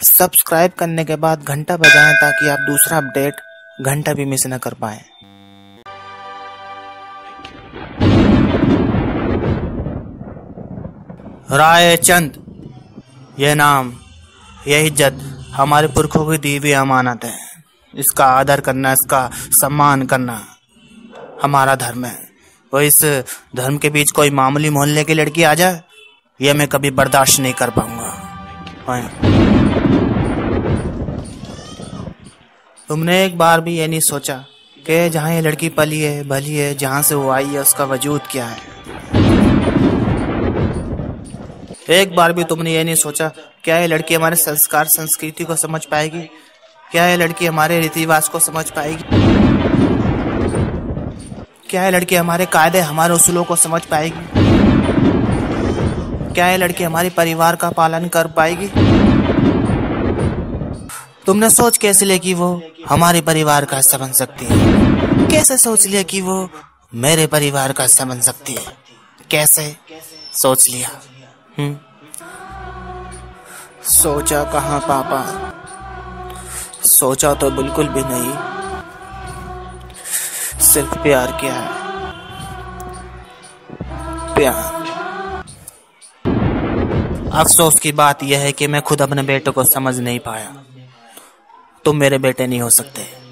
Subscribe करने के बाद घंटा बजाएं ताकि आप दूसरा अपडेट घंटा भी मिस न कर पाएं। रायचंद, यह नाम, यह इज्जत हमारे पुरखों की दी हुई अमानत है। इसका आदर करना, इसका सम्मान करना हमारा धर्म है। तो इस धर्म के बीच कोई मामूली मोहल्ले की लड़की आ जाए, यह मैं कभी बर्दाश्त नहीं कर पाऊंगा। तुमने एक बार भी ये नहीं सोचा कि जहाँ ये लड़की पली है, भली है, जहाँ से वो आई है, उसका वजूद क्या है? एक बार भी तुमने ये नहीं सोचा क्या ये लड़की हमारे संस्कार संस्कृति को समझ पाएगी? क्या ये लड़की हमारे रीति रिवाज को समझ पाएगी? क्या ये लड़की हमारे कायदे, हमारे उसूलों को समझ पाएगी? क्या ये लड़की हमारे परिवार का पालन कर पाएगी? तुमने सोच कैसे लिया कि वो हमारे परिवार का हिस्सा बन सकती है? कैसे सोच लिया कि वो मेरे परिवार का हिस्सा बन सकती है? कैसे सोच लिया? सोचा कहाँ पापा, सोचा तो बिल्कुल भी नहीं, सिर्फ प्यार किया है, प्यार। अफसोस की बात यह है कि मैं खुद अपने बेटे को समझ नहीं पाया। तुम मेरे बेटे नहीं हो सकते।